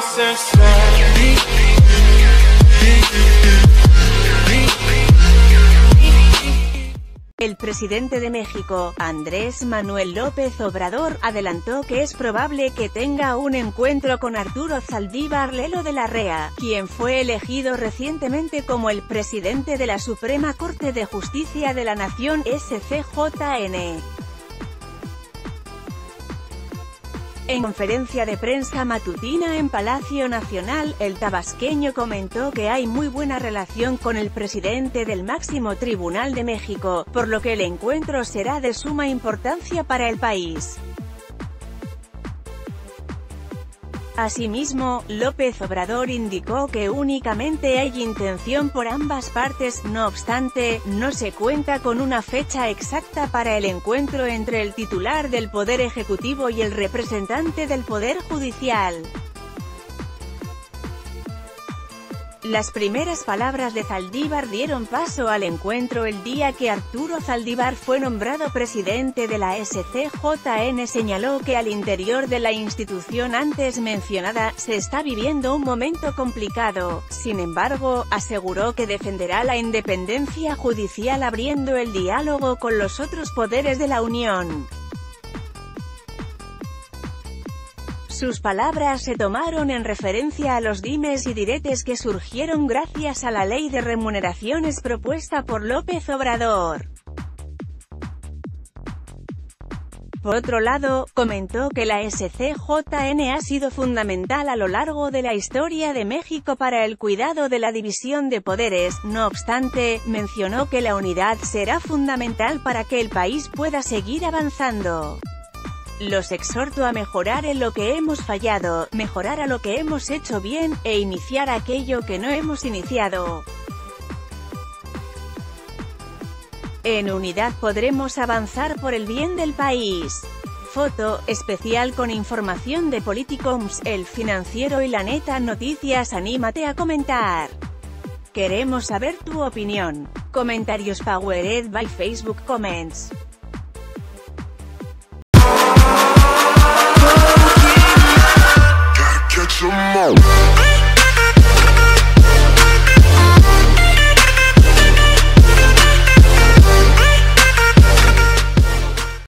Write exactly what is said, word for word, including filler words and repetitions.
El presidente de México, Andrés Manuel López Obrador, adelantó que es probable que tenga un encuentro con Arturo Saldívar Lelo de la Rea, quien fue elegido recientemente como el presidente de la Suprema Corte de Justicia de la Nación, S C J N. En conferencia de prensa matutina en Palacio Nacional, el tabasqueño comentó que hay muy buena relación con el presidente del máximo tribunal de México, por lo que el encuentro será de suma importancia para el país. Asimismo, López Obrador indicó que únicamente hay intención por ambas partes, no obstante, no se cuenta con una fecha exacta para el encuentro entre el titular del Poder Ejecutivo y el representante del Poder Judicial. Las primeras palabras de Saldívar dieron paso al encuentro el día que Arturo Saldívar fue nombrado presidente de la S C J N. Señaló que al interior de la institución antes mencionada, se está viviendo un momento complicado. Sin embargo, aseguró que defenderá la independencia judicial abriendo el diálogo con los otros poderes de la Unión. Sus palabras se tomaron en referencia a los dimes y diretes que surgieron gracias a la ley de remuneraciones propuesta por López Obrador. Por otro lado, comentó que la S C J N ha sido fundamental a lo largo de la historia de México para el cuidado de la división de poderes. No obstante, mencionó que la unidad será fundamental para que el país pueda seguir avanzando. Los exhorto a mejorar en lo que hemos fallado, mejorar a lo que hemos hecho bien, e iniciar aquello que no hemos iniciado. En unidad podremos avanzar por el bien del país. Foto especial con información de Politicoms, El Financiero y La Neta Noticias. Anímate a comentar. Queremos saber tu opinión. Comentarios powered by Facebook Comments.